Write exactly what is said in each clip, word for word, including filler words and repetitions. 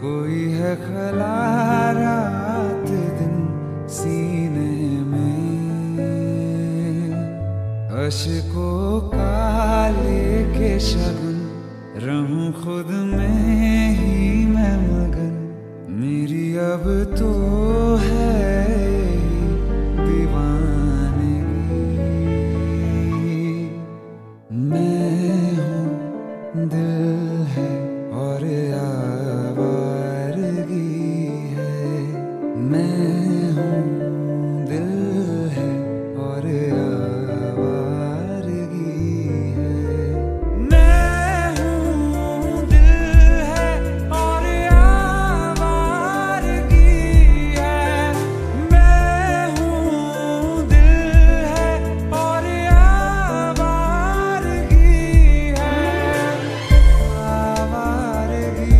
कोई है खला रात दिन सीने में, अश्कों का लेके शगन रहूं खुद में ही मैं मगन। मेरी अब तो है दीवानगी, मैं हूँ दिल है और आवारगी है। मैं हूँ दिल है और आवारगी है। मैं हूँ दिल है और आवारगी है। मैं हूँ दिल है और आवारगी है। आवारगी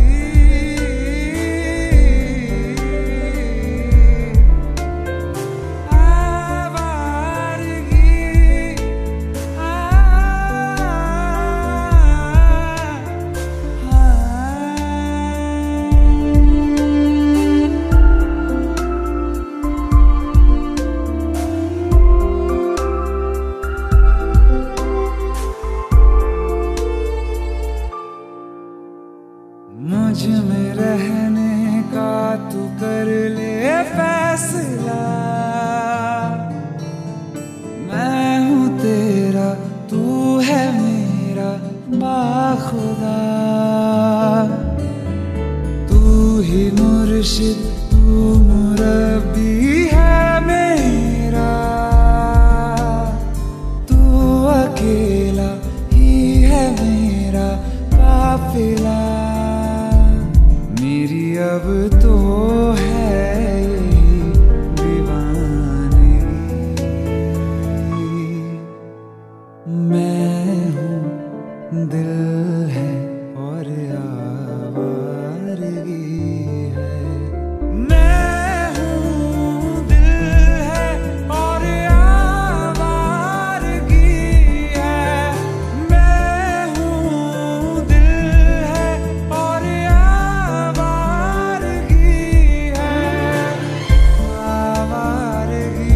मुझ में रहने का तू कर ले फैसला। मैं हूँ तेरा तू है मेरा बाखुदा। तू ही मुर्शिद तू मुरब्बी है मेरा। तू अकेला ही है मेरा काफिला। मेरी अब तो है दीवानगी, मैं हूँ दिल है और आवारगी है। मैं हूँ दिल है और आवारगी है। मैं हूँ दिल है और आवारगी है। आवारगी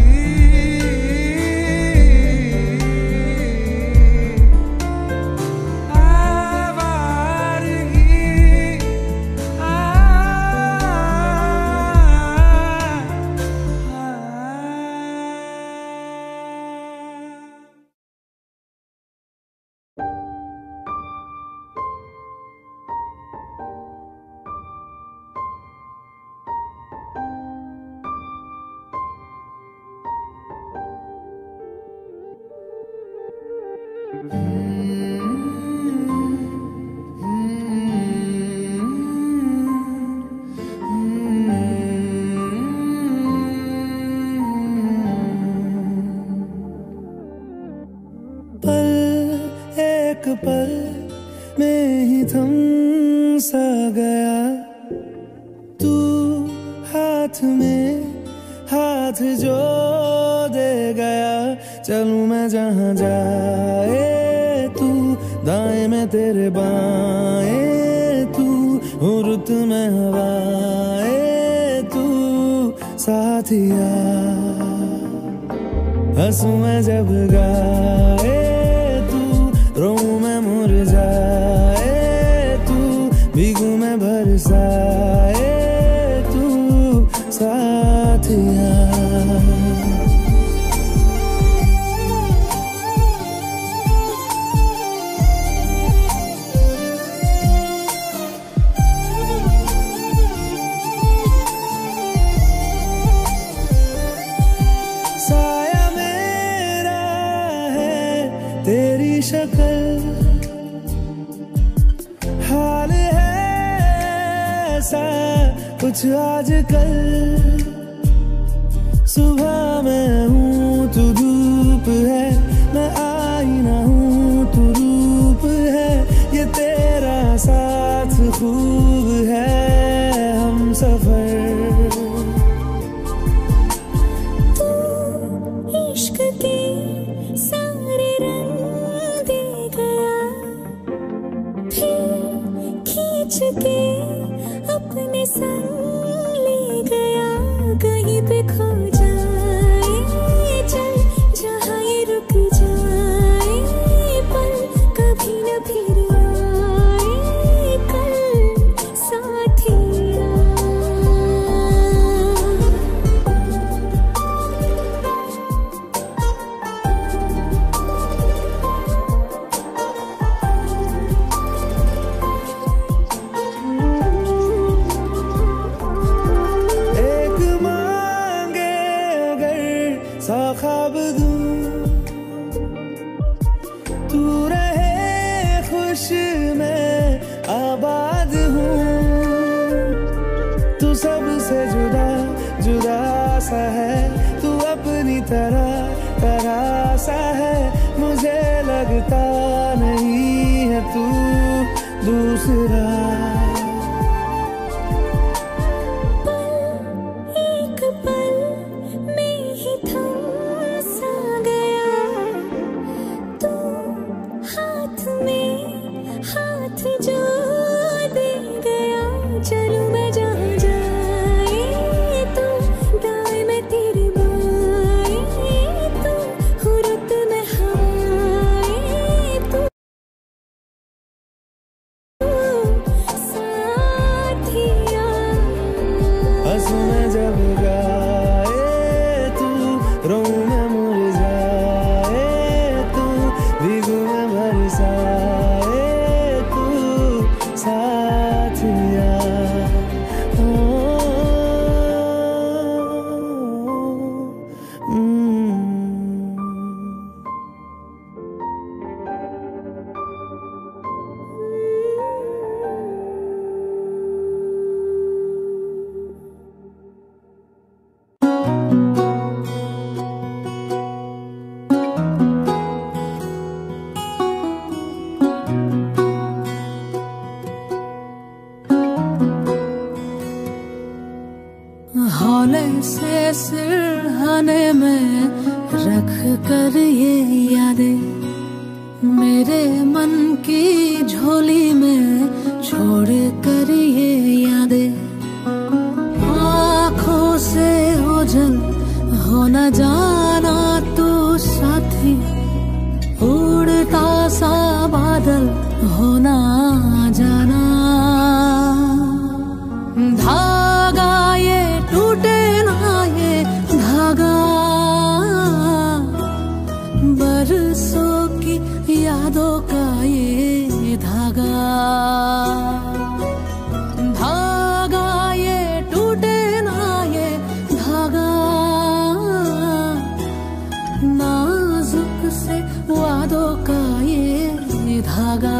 पल एक पल में ही थम सा गया। तू हाथ में हाथ जो दे गया। चलूं मैं जहाँ जाए तू, दाएं में तेरे बाएं तू, हूँ रुत में हवाएं तू साथिया। हंसूं मैं जब गाए तू, रोऊं मैं मुरझाए तू, भीगूं मैं बरसाए तू साथिया। साया मेरा है तेरी शक्ल, हाल है ऐसा कुछ आजकल। सुबह मैं हूँ तू धूप है, मैं आईना हूँ तू रूप है। ये तेरा साथ खूब है हम सफर। इश्क के सारे रंग दे गया, फिर खींच के अपने संग ले गया, कहीं पे खो जाए चल जहाँ ये रुक जाए, पल कभी न फिर आए कल साथिया। एक मांगे अगर सौ ख्वाब दूं, तू रहे खुश मैं आबाद हूँ। तू सबसे जुदा जुदा सा है, तू अपनी तरह तरह सा है, मुझे लगता नहीं है तू दूसरा। एक पल में ही थम सा गया, तू हाथ में हाथ जो दे गया, चलूं मैं जहाँ जाए तू दाएं मैं तेरे बाएं, तू हुरत में हवाएं, तू साथिया। हंसूं मैं जब गाए तू, रोऊं मैं मुरझाए तू, भीगूं मैं बरसाए तू साथिया। ओ, mm. हौले से सिरहाने में रख कर ये यादें, मेरे मन की झोली में छोड़ कर ये यादें, आँखों से ओझल हो न जाना तू साथी, उड़ता सा बादल हो ना जाना। धागा ये टूटे ना ये धागा, बरसों की यादों का ये धागा। धागा ये टूटे ना ये धागा, नाजुक से वादों का ये धागा।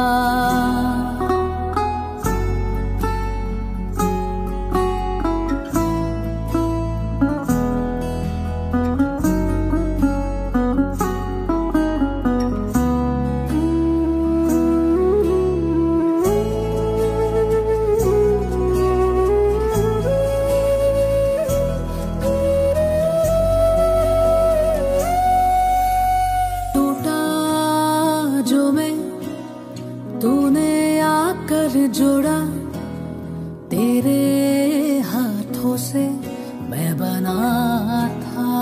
जोड़ा तेरे हाथों से मैं बना था,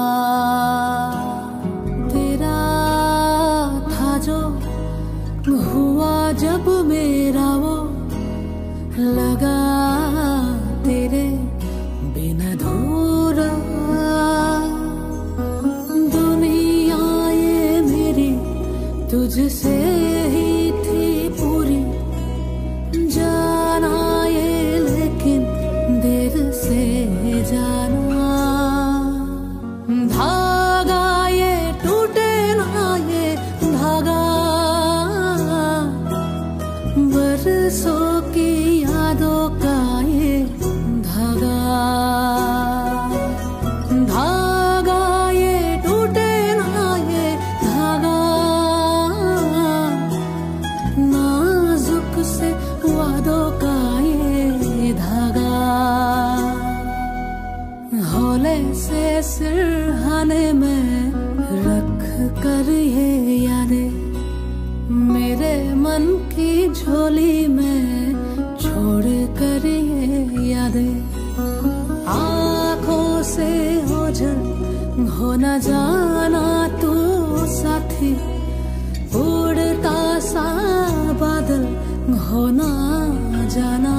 तेरा था जो हुआ जब मेरा वो लगा तेरे बिन अधूरा। दुनिया ये मेरी तुझसे ही थी पूरी, जाना ये लेकिन देर से जाना। धागा ये टूटे ना ये धागा, बरसों की यादों का ये धागा। धागा ये टूटे ना ये धागा, नाजुक से वादों का ये धागा। हौले से सिरहाने में रख कर ये यादें, मेरे मन की झोली में छोड़ कर ये न जाना तू साथी, उड़ता सा बादल हो ना जाना।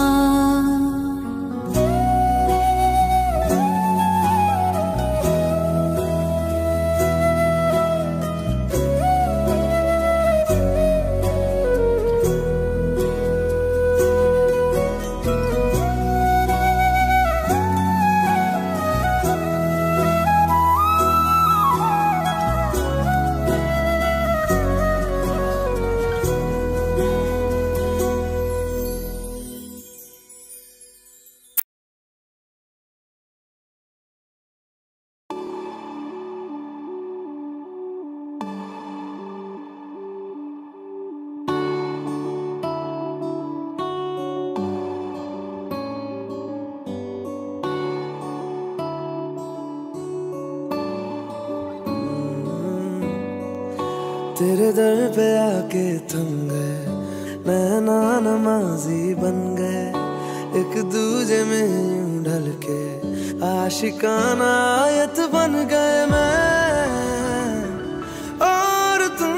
तेरे दर पे आके थम गए, नैना नमाजी बन गए, एक दूजे में यूं ढल के आशिकाना आयत बन गए मैं और तुम।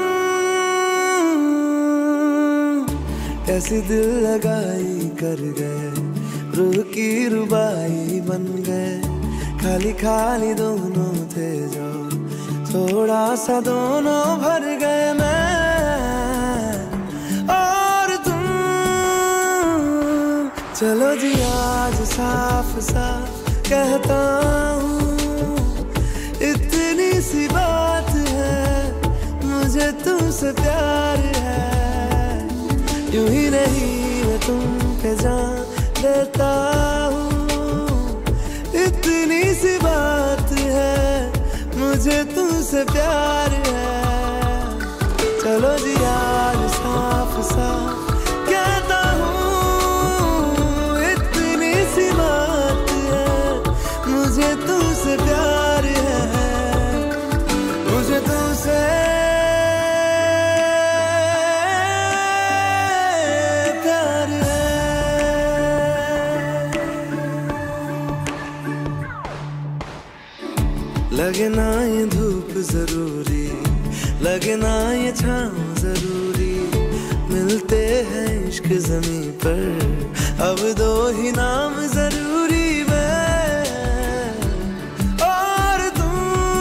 कैसी दिल लगाई कर गए, रूह की रुबाई बन गए, खाली खाली दोनों थे जो थोड़ा सा दोनों भर गए मैं और तुम। चलो जी आज साफ साफ कहता हूँ, इतनी सी बात है, मुझे तुमसे प्यार है। यूं ही नहीं मैं तुम पे जान देता हूँ, इतनी सी बात है, मुझे तुमसे प्यार है। चलो जी आज साफ साफ कहता हूँ, इतनी सी बात है, मुझे तुमसे प्यार है, मुझे तुमसे प्यार है। लगे ना ये धूप जरूरी, लगे ना ये छाँव जरूरी, मिलते हैं इश्क ज़मीं पर, अब दो ही नाम जरूरी मैं और तुम।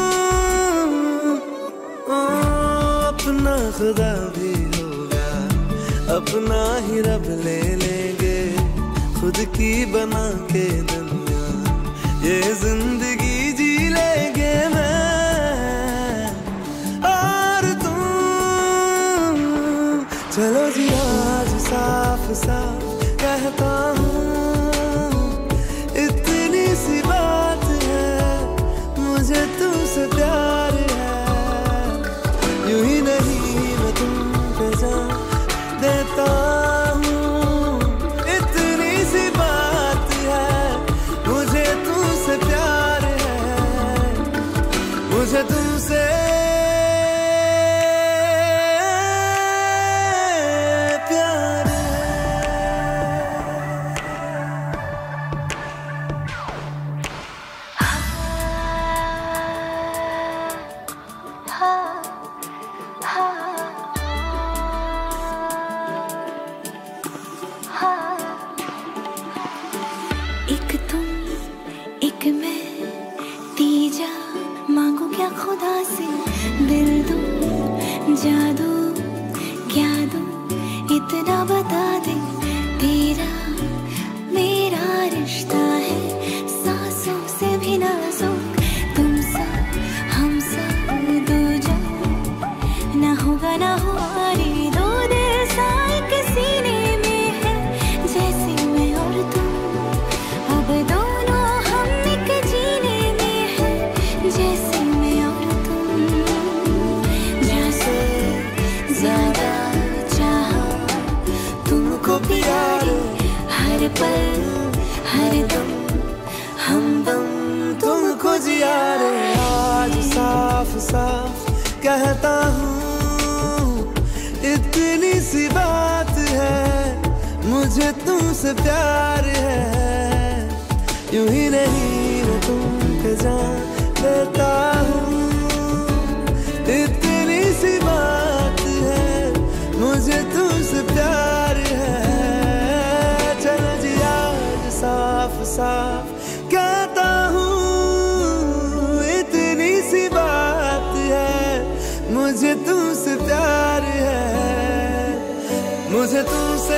ओ, अपना खुदा भी होगा, अपना ही रब ले लेंगे, खुद की बना के दुनिया ये जिंदगी जी लेंगे मैं और तुम। चलो जी आज साफ साफ कहता हूँ, इतनी सी बात है, मुझे तुमसे प्यार है। यूं ही नहीं मैं तुम पे जान देता हूँ, इतनी सी बात है, मुझे तुमसे प्यार है, मुझे तुमसे प्यार है। एक तुम एक मैं, तीजा मांगो क्या खुदा से, दिल दूं जादू क्या दूं, इतना बता दे, तेरा मेरा रिश्ता है सांसों से भी नाजुक, तुम सा हम सा दो जा, ना होगा ना हुआ रे दो दिल सा एक सीने में है, जैसे मैं और तुम, अब दोनों हम एक जीने में है, जैसे मैं और तुम, जैसे ज्यादा चाहा तुमको प्यार, हर पल हर दम हमदम तुमको जिया रे। आज साफ साफ कहता हूँ, इतनी सी बात है, मुझे तुमसे प्यार है। यूं ही नहीं मैं तुम पे जान देता हूँ, साफ साफ कहता हूँ, इतनी सी बात है, मुझे तुमसे प्यार है, मुझे तुमसे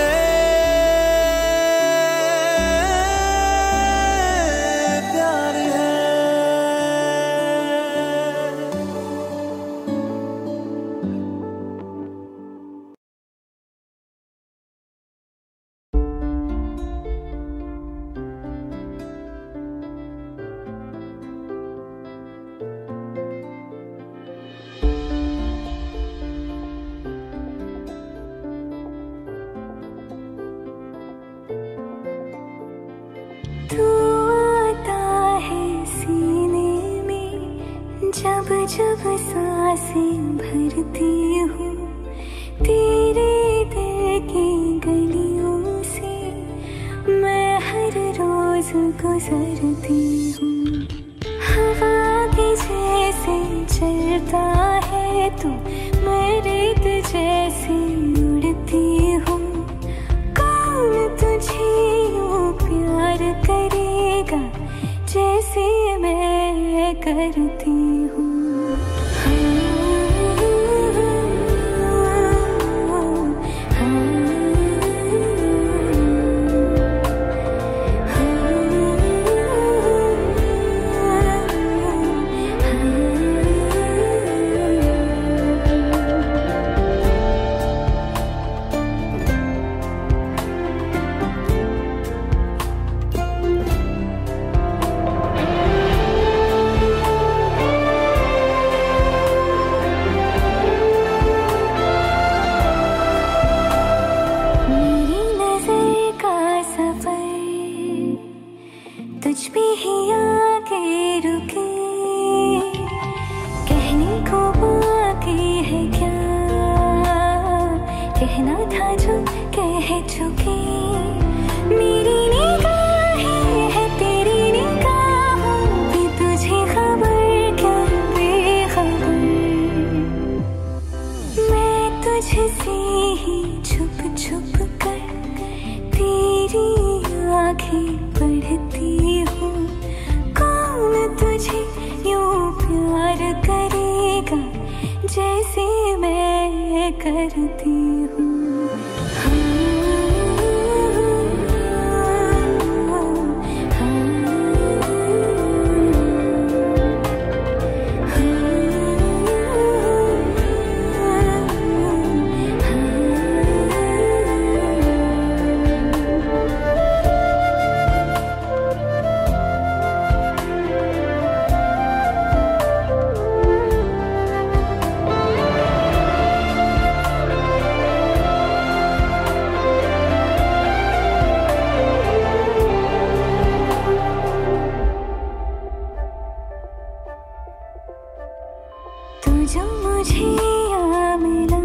जब जब सांसें भरती हूँ तेरे दिल की गलियों से, मैं हर रोज गुजरती हूँ। हवा के जैसे चलता है तू, मैं रेत जैसे उड़ती हूँ। कौन तुझे यूँ प्यार करेगा जैसे मैं करती हूँ। तुझ पे ही आके रुके, कहने को बाकी है क्या, कहना था जो कह चुके। मेरी निगाहें है तेरी निगाहों पे, तुझे खबर क्या बेखबर। मैं तुझसे ही छुप छुप कर तेरी आँखें पढ़ती हूँ। कौन तुझे यूँ प्यार करेगा जैसे मैं करती हूँ। जो मुझे यहाँ मिला,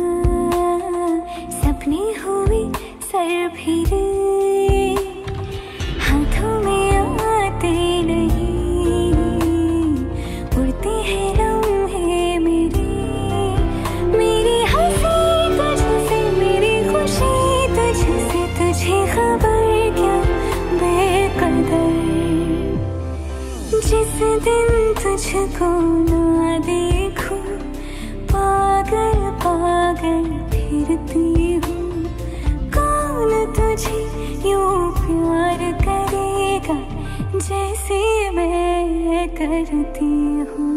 सपने हुए सर फिरे, हाथों में आते नहीं, उड़ते हैं लम्हे मेरे। मेरी हंसी तुझसे, मेरी खुशी तुझसे, तुझे खबर क्या बेकदर। जिस दिन तुझको ना देखूं, पागल पागल फिरती हूँ। कौन तुझे यूँ प्यार करेगा जैसे मैं करती हूँ।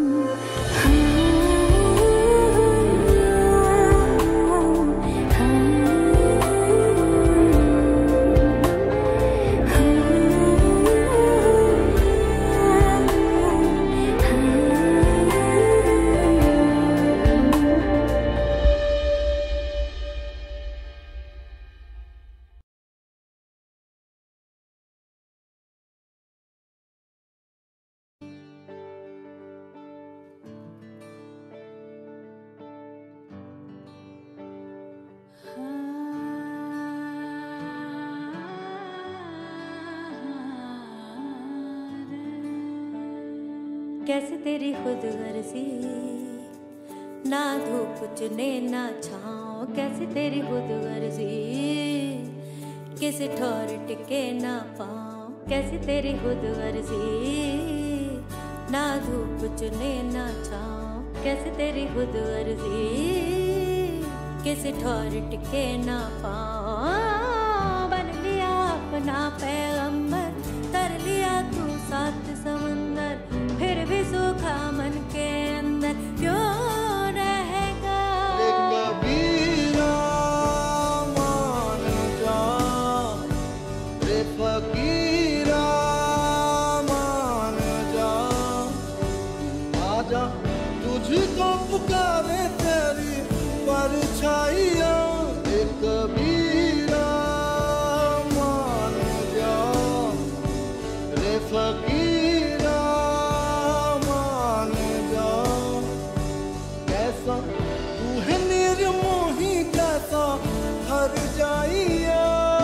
कैसे तेरी खुद गर्जी, ना धूप चुने ना छाँव। कैसे तेरी खुद गर्जी, किसी ठौर टिके ना पाँव। कैसी तेरी खुद वर्जी, ना धूप चुने ना छाँव कैसी तेरी खुद वर्जी, किसी ठौर टिके ना पाँव। बन लिया अपना पैगंबर, तर लिया तू सात समंदर, फिर भी सूखा मन के अंदर क्यों रहेगा। कबीरा मान जा, रे फकीरा मान जा, आजा तुझको पुकारे तेरी परछाइयाँ। रे कबीरा मान जा, रे फकीरा मान जा, कैसा तू है निर्मोही कैसा हर जाइया।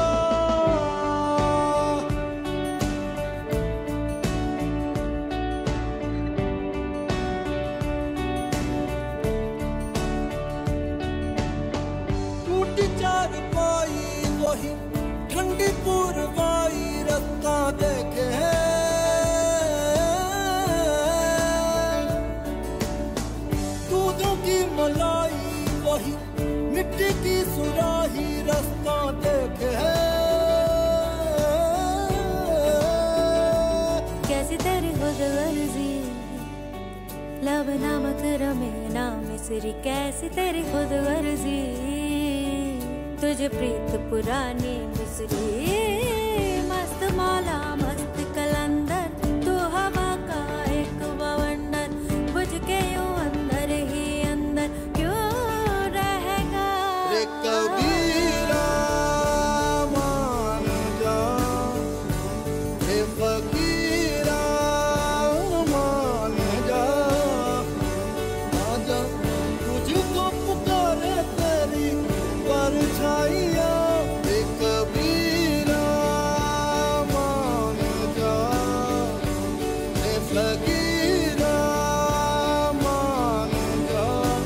टूटी चार पाई वही ठंडी पूर्वाई रास्ता देखे है, दूधों की मलाई वही मिट्टी की सुराही रास्ता देखे है। कैसी तेरी खुद गर्जी, लब नमक रमे ना मिसरी, कैसी तेरी खुद गर्जी, तुझे प्रीत पुरानी मिसरी। मस्त मौला मस्त कलंदर, तू हवा का एक बवंडर, बुझ के यूं अंदर ही अंदर क्यों रहेगा। रे कबीरा मान जा, रे फकीरा मान जा, आजा तुझको पुकारे तेरी परछाइयाँ। रे कबीरा मान जा, रे फकीरा मान जा,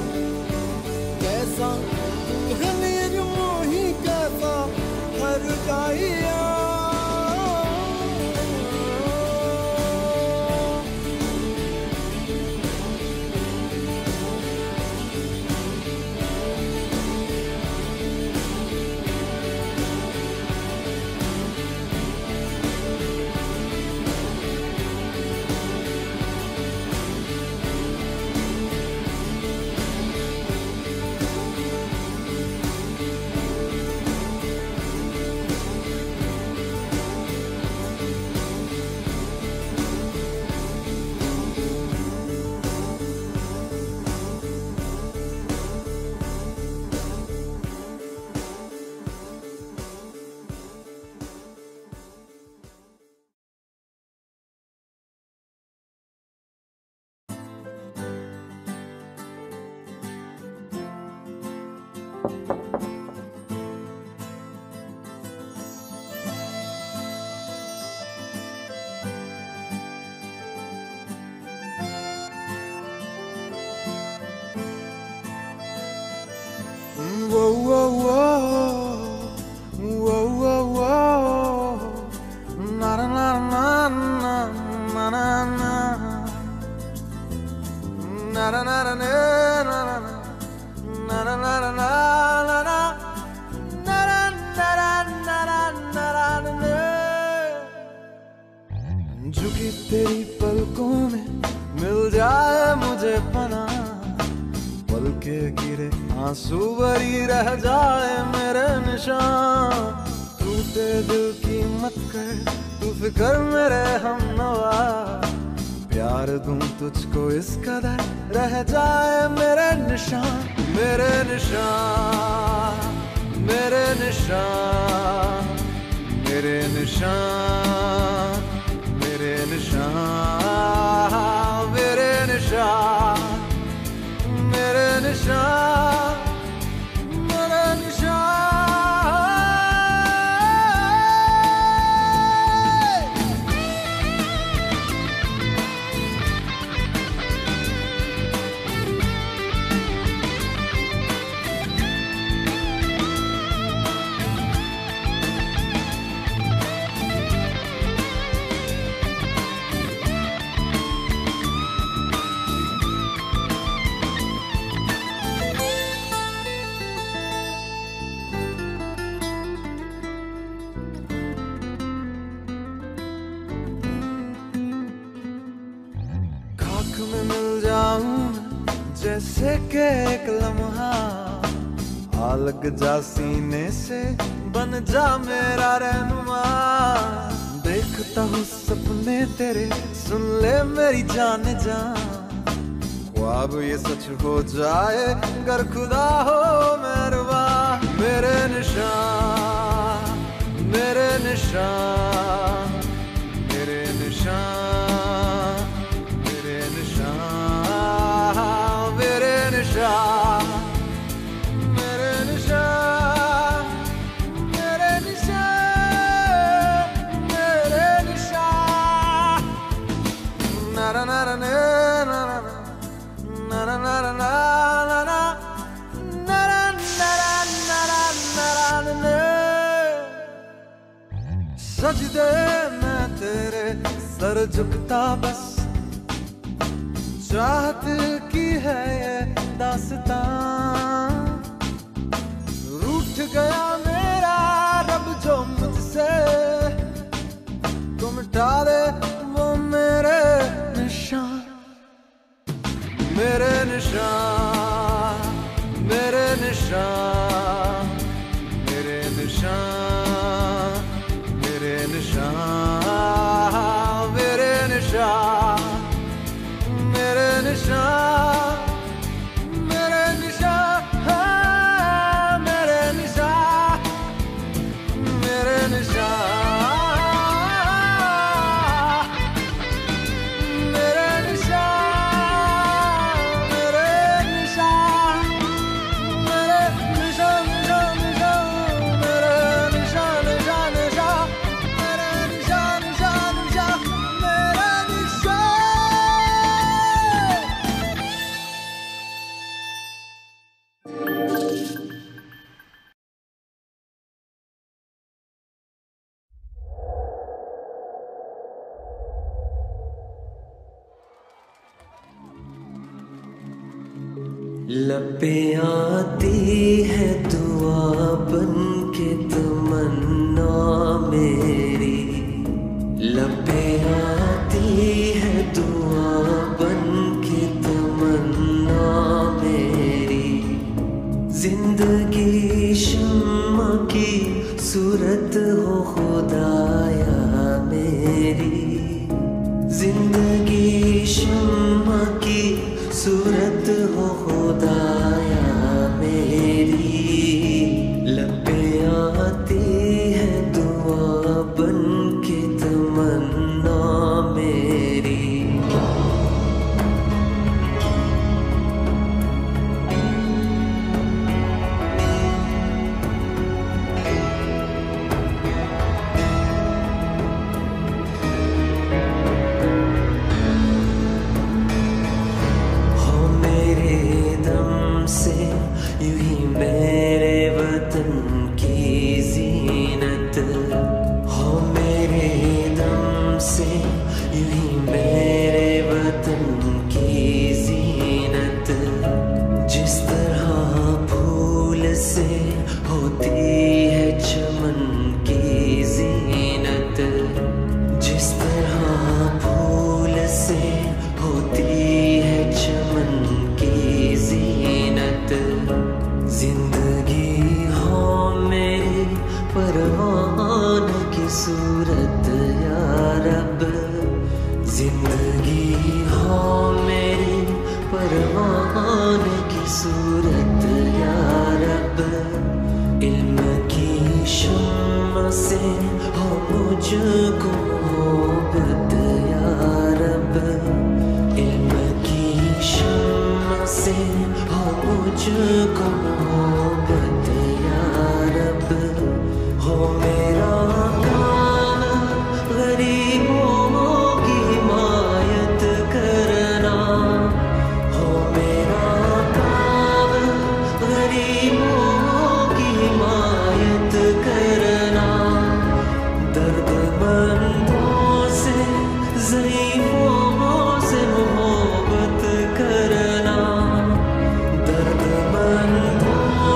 कैसा तू है निर्मोही कैसा हर जाइया। Whoa, whoa, whoa, whoa, whoa, whoa, na na na na na na na na, na na na na na na na na na na na na. झुकी तेरी पलकों में मिल जाए मुझे पनाह, पल के गिरे आंसू भरी रह जाए मेरे निशान। टूटे दिल की मत कर तू फिक्र मेरे हमनवा, प्यार दूं तुझको इस कदर रह जाए मेरे निशान। मेरे निशान मेरे निशान मेरे निशान मेरे निशान मेरे निशान मेरे निशान मेरे निशान। में मिल जाऊं जैसे के एक लम्हा, आ लग जा सीने से बन जा मेरा रहनुमा। देखता हूँ सपने तेरे, सुन ले मेरी जान जान, ख्वाब ये सच हो जाए अगर खुदा हो मेहरबान। मेरे निशान मेरे निशान मेरे निशान मेरे निशान मेरे निशान मेरे निशान मेरे निशान मेरे निशान। ना ना ना ना ना na na na na na na na na na na। सजदे मैं तेरे सर झुकता बस, चाहत की है ये दास्तां। रूठ गया मेरा रब जो मुझसे, तुम मिटा दे वो मेरे निशान। मेरे निशान मेरे निशान मेरे निशान मेरे निशान मेरे निशान मेरे निशान मेरे निशान मेरे निशान मेरे निशान। लबें आती है दुआ बन के तमन्ना मेरी, लबें आती है दुआ बन के तमन्ना मेरी। जिंदगी शम्मा की सूरत हो खुदाया मेरी, जिंदगी शम्मा की सूरत हो खुदाया मेरी। लबें आती है दुआ बन के तमन्ना मेरी। यूं ही मेरे वतन की जीनत हो, मेरे दम से यूं ही मेरे वतन की जीनत। जिस तरह फूल से होती है चमन की जीनत, जिस तरह फूल से होती है चमन की जीनत। जिंदगी हो मेरी परवान की सूरत या रब, जिंदगी हो मेरी परवान की सूरत या रब। इल्म की शम्मा से हो मुझको मोहब्बत या रब, इल्म की शम्मा से हो मुझको मोहब्बत या रब। हो मेरा काम गरीबों की हिमायत करना, हो मेरा काम गरीबों की हिमायत करना। दर्दमंदों से ज़ईफ़ों से मोहब्बत करना, दर्दमंदों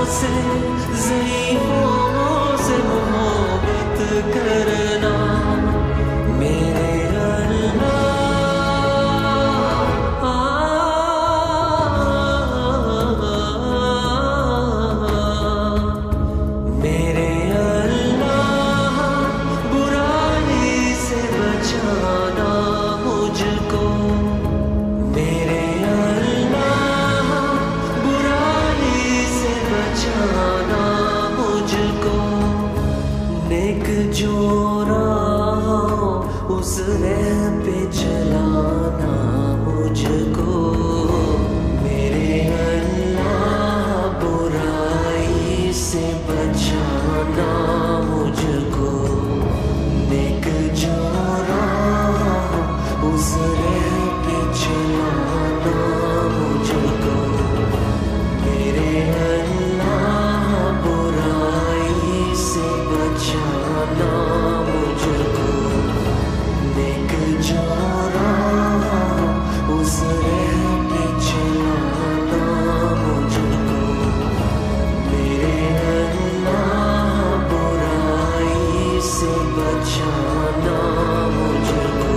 उस राह पे चलाना मुझको मेरे अल्लाह, बुराई से बचाना मुझको, नेक जो राह उस राह पे चलाना मुझको मेरे अल्लाह, बुराई से बचाना मुझको, नेक जो राह उस राह पे चलाना मुझको मेरे अल्लाह, बुराई से बचाना मुझको।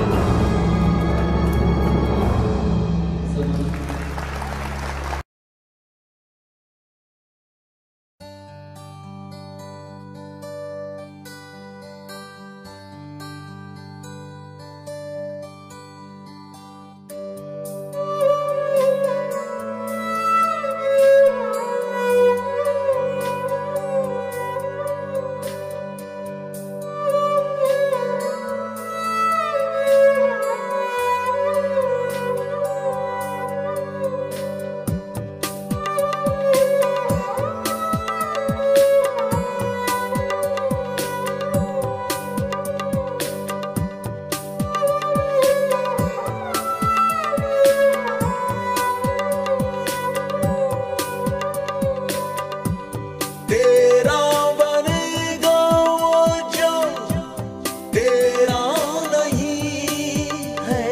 तेरा बनेगा वो जो तेरा नहीं है,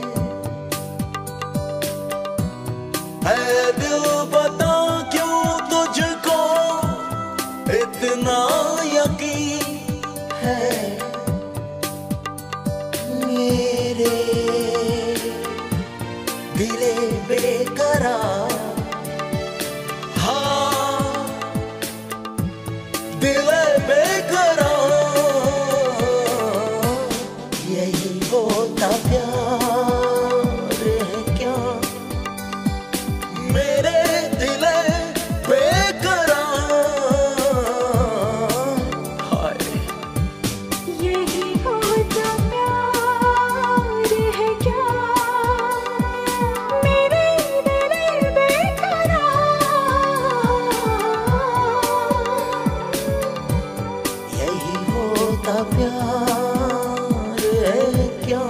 है दिल बता क्यों तुझको इतना यकीन है, मेरे दिले बेकरार, हाँ दिले बेकरार, यही होता प्यार है क्या, मेरे दिले बेकरार, हाय यही होता प्यार है क्या, मेरे दिल बेकरार, यही होता प्यार है क्या।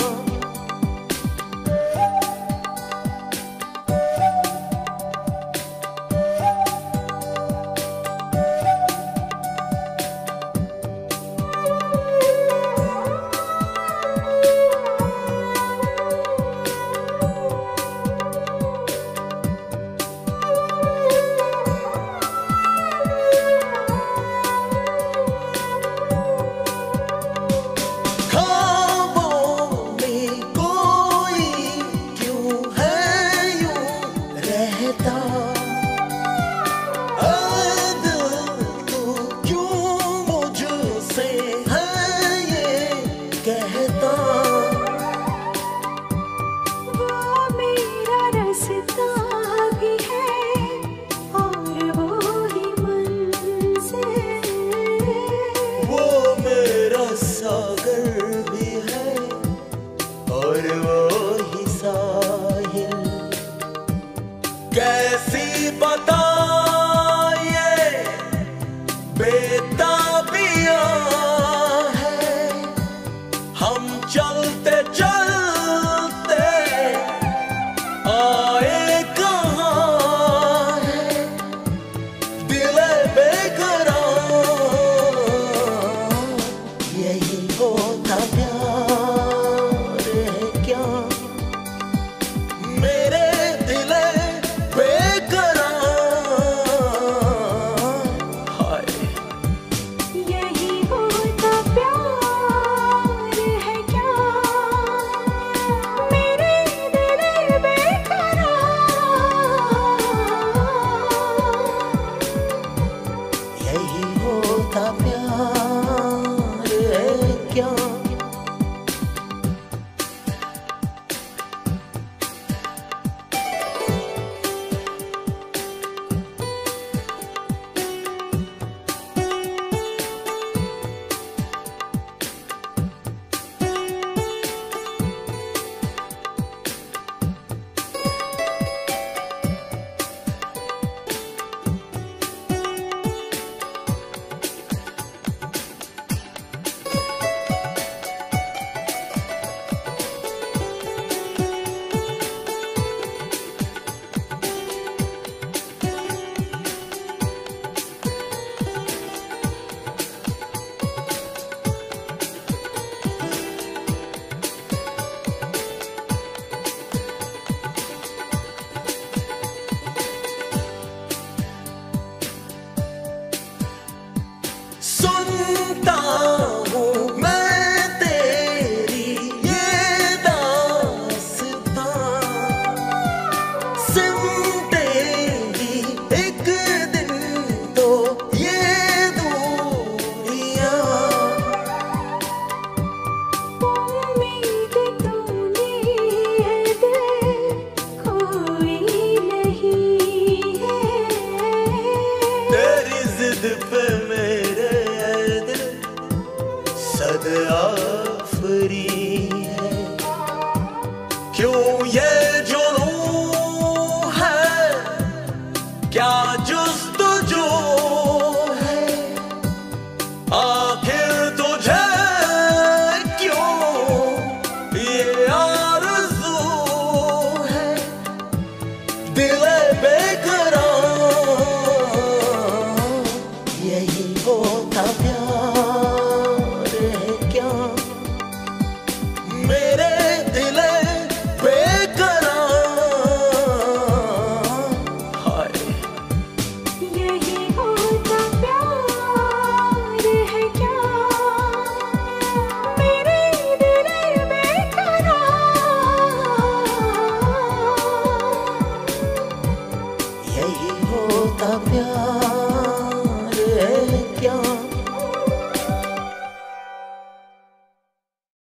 ख्वाबों में कोई क्यों है यूं रहता, ऐ दिल तू क्यों मुझसे है ये कहता, वो मेरा रास्ता भी है और वो ही मंजिल, वो मेरा सागर भी है और वो ही साहिल, कैसी बताइए बेताबिया है, हम चलते चलते आए कहाँ है, दिले बेकरार, यही होता नहीं होता प्यार।